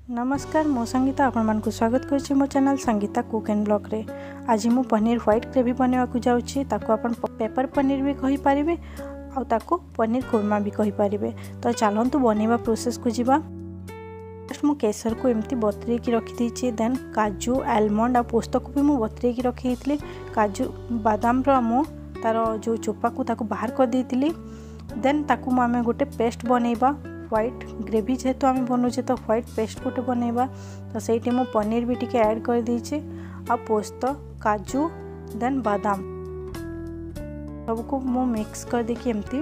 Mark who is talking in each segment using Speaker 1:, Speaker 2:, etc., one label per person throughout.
Speaker 1: नमस्कार मो संगीता आपण स्वागत करुच्ची मो channel Sangeeta cook and blog रे। आज मु पनीर व्हाइट ग्रेवी बनवाक जाऊँगी। ताको आपण पेपर पनीर भी कहि पारिबे आ ताको पनीर कुरमा भी कहि पारिबे। तो चलतु बनवा प्रोसेस को जीवा। फर्स्ट मु केसर को एमती बतरे की रखी देछि। देन काजू आलमंड आ पोस्त को भी मु बतरे की रखी थी। काजू बादाम रो मु तार जो चोपा को ताको बाहर कर देइतिली। देन ताको मु आमे गोटे पेस्ट बनैबा। व्हाइट ग्रेवी जेहेतु आम बनाऊे तो व्हाइट पेस्ट गोटे बनैबा। तो सही मु पनीर भी टिके ऐड कर देछि आ पोस्त काजू देन बादाम सबको मु मिक्स कर देकी एमती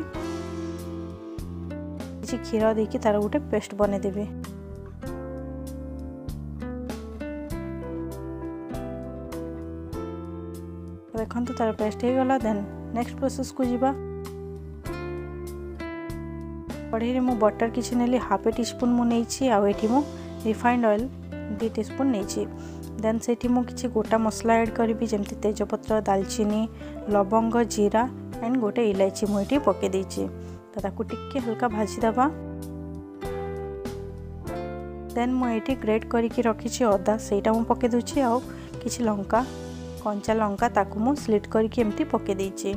Speaker 1: किछि क्षीर देकी तार गोटे पेस्ट बने देबे। देखंतु तार पेस्ट हो गला। देन नेक्स्ट प्रोसेस को जीवा। कढ़ाई मु बटर किसी नेली हाफ टीस्पून मु नहीं आ मु रिफाइंड ऑयल 2 टीस्पून नहीं। देन से मु किसी गोटा मसला ऐड करी जमती तेजपत्र दालचीनी लवंग जीरा एंड गोटे इलायची मुझे पके देछि। तो ताकू टिके हल्का भाजी दबा। देन मुझे ग्रेट करके रखी अदा सेटा मु पके दूची आ किछि लंका कंचा लंका ताकू मु स्लिट करके एमती पके देछि।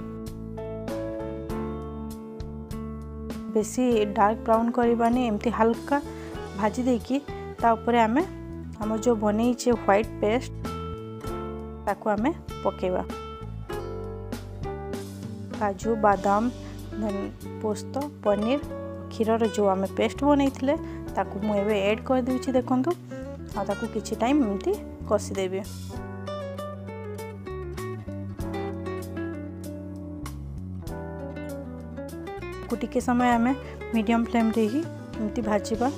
Speaker 1: बेसी डार्क ब्राउन करवानी एमती हल्का भाजी देकी ता ऊपर आमे हम जो बनईचे व्हाइट पेस्ट ताको आमे पकेबा। काजू बादाम पोस्त पनीर क्षीर जो आमे पेस्ट बनईथिले ताको मु एबे ऐड कर देउची। देखंतु आ ताको किछि टाइम एमती कसी देबे। टिके समय आमे मीडियम फ्लेम रे ही एमती भाजीबा।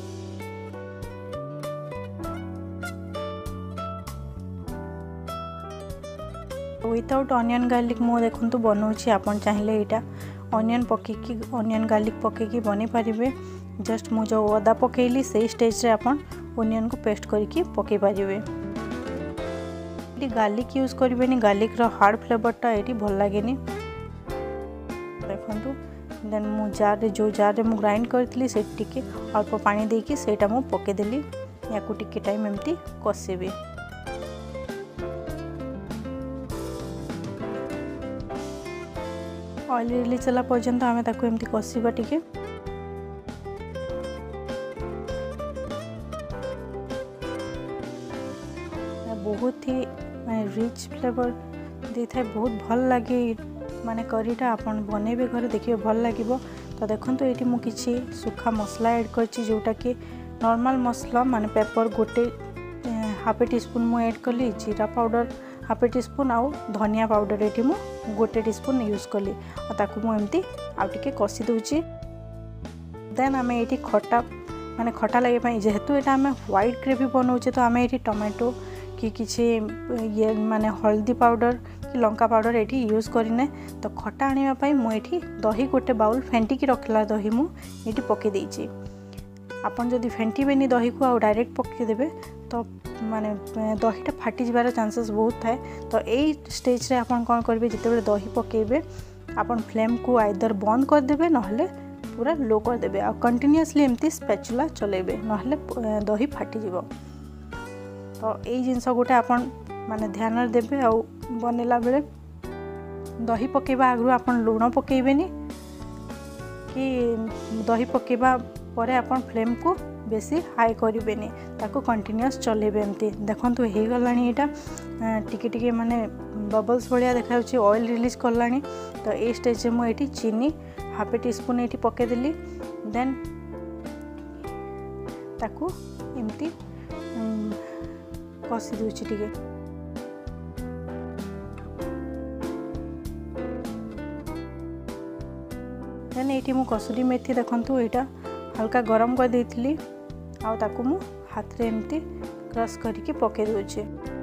Speaker 1: विदाउट ऑनियन गार्लिक मो देखंतु बनौछि। आपन चाहिले एटा ऑनियन पकेकी ऑनियन गार्लिक पकेकी बनी पारिबे। जस्ट मु जो अदा पकेली से स्टेज रे आपन ऑनियन को पेस्ट करके पके पारिबे। एटी गार्लिक यूज करबेनी। गार्लिक रो हार्ड फ्लेवरटा एटी भल लागेनी। देखंतु देन मु जार रे मु ग्राइंड करथली से टिके अल्प पानी देकी सेटा मु पके देली। याकू टिके टाइम एमती कसेबे। ऑयल रिलीज होला पर्यंत आमे ताकू एमती कसीबा टिके। बहुत ही रिच फ्लेवर दी थाए। बहुत भल लगे माने करीटा आपन बनेबे घरे देखिए भल लागिबो। तो देखंतु एटी मु किछि सुखा मसला ऐड करछि जोटा कि नॉर्मल मसला माने पेपर गोटे हाफ टीस्पून मु ऐड कली। जीरा पाउडर हाफ टीस्पून आ धनिया पाउडर एटी मु गोटे टीस्पून यूज कली। आ ताकू मु एमती आ टिके कसी दोछि। देन आमे एटी खट्टा माने खट्टा लागे पई जेहेतु एटा आमे व्हाइट ग्रेवी बनौछे तो आमे एटी टोमेटो कि किछि ये माने हल्दी पाउडर कि लंका पाउडर एटी यूज करिने। तो खट्टा आनिबा पई मु एटी दही गोटे बाउल फेंटी की रखला दही मु एटी पके देछि। आपन जदि फेंटी बेनी दही को आ डायरेक्ट पके देबे तो माने दहीटा फाटी जिबार चांसेस बहुत थाए। तो एई स्टेज रे आपन कोन करबे जते बेले दही पकेबे आपन फ्लेम को आइदर बंद कर देबे नहले पूरा लो कर देबे आ कंटीन्यूअसली एमती स्पैचुला चलेबे नहले दही फाटी जिवो। तो यही जिनस गोटे आपन माने ध्यान देबे आ बनेला बेले दही पकेबा आगु आपन लूण पकेबेनी कि दही पकेबा परे आपन फ्लेम को बेसी हाई करिबेनी ताको कंटीन्यूअस चलेबे एमती। देखंतु हे गलानी एटा टिके टिके माने बबल्स बढ़िया देखाउची ऑयल रिलीज करलानी। तो ए स्टेज रे मु एटी चीनी हाफ टीस्पून एटी पके देली। देन ताको एमती कसी दूची टिके। देन एटी मु कसुरी मेथी देखंतु एटा हल्का गरम कर देइथिली आ ताकू मु हाथ रे एमती क्रश करके पके दोचे।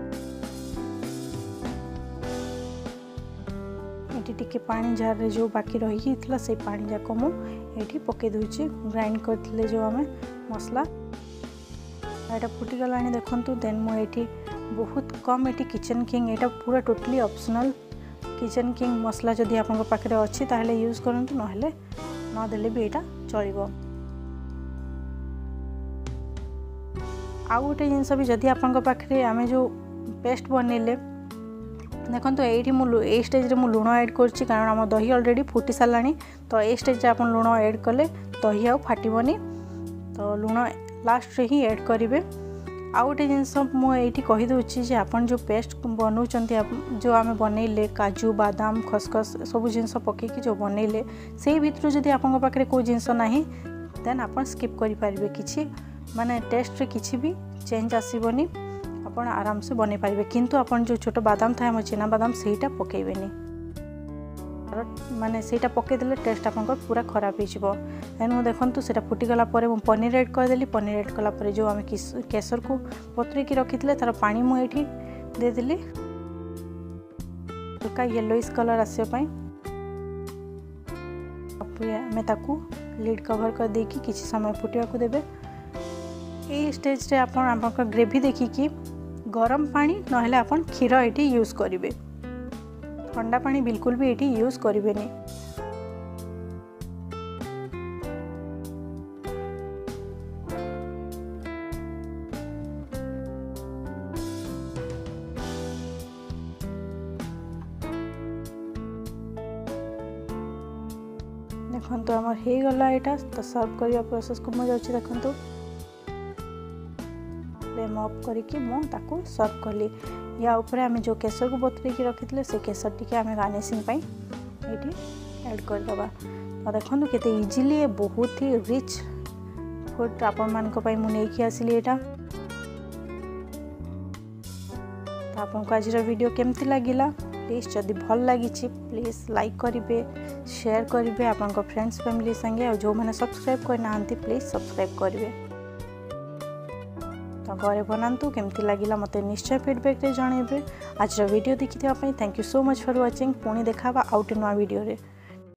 Speaker 1: एटी टिके पानी जार रे जो बाकी रही हितला से पानी जाको मु एटी पके दोचे। ग्राइंड करथिले जो हमें मसला एटा फुटी गलानी देखंतु। देन मु एटी बहुत कम एटी किचन किंग एटा पूरा टोटली ऑप्शनल किचन किंग मसला जदि आपन पाखरे अछि ताहले यूज करंतु नहले न देले भी एटा चलिबो। आउ गोटे जिनस भी जदि आपण पाखे आम जो पेस्ट बनइले देखो ये मुझे स्टेज रे लुण ऐड करछि कारण आम दही ऑलरेडी फुटी सारा तो ये स्टेज आप लुण ऐड कले दही आउ फाटबनी तो लुण लास्ट रे ही ऐड करेंगे। आउ गोटे जिनस मुझे कहीदे आपन जो पेस्ट बनाऊँ जो आम बनइले काजू बादाम खसखस सब जिनस पकईकि जो बनइले से भितर जदि आपन पाखे कोई जिनस ना देन आप स्किप करें कि माने टेस्ट रे किसी भी चेंज आसबनी आपण आराम से बन पारे किंतु आपण जो छोट बादाम था आम चिना बादाम सेटा पकेबेनी माने सेटा पकेदेले टेस्ट आपन पूरा खराब हो तेणु देखो सेटा फुटीगला पनीर ऐड करदेली पनीर ऐड कलापर जो आम केसर को बतुरेकी रखी तार पानी मुझे देदेली हल्का येलोइश कलर आसपाई आम ताकू लीड कवर कर देकी किसी समय फुटिया को देबे। ये स्टेज रे आपन ग्रेवी देखिकी गरम पानी नहेले आपन क्षीर ये यूज करेंगे ठंडा पानी बिल्कुल भी ये यूज करेंगे। देखो आमर हो गला यहाँ तो सर्व करने प्रोसेस को मुझे जाऊँ देखो फ्लेम ऑफ करके मुझे सर्व कली या ऊपर आम जो केसर को बतुरेकी रखी से केसर टी आम गार्निशिंग ये ऐड करदे तो देखो केते इजिली बहुत ही रिच फूड आपण मानी मुझे आसली यहाँ तो आपको आज वीडियो केमती लगिला प्लीज जदि भल लगी प्लीज लाइक करेंगे शेयर करेंगे आपण फ्रेंड्स फैमिली संगे और जो मैंने सब्सक्राइब करना प्लीज सब्सक्राइब करेंगे तो घरे बनातु केमती लगिला मते निश्चय फीडबैक रे जणाइबे। आज वीडियो देखि thank you so much for watching पुणी देखा आउट नुआ वीडियो रे।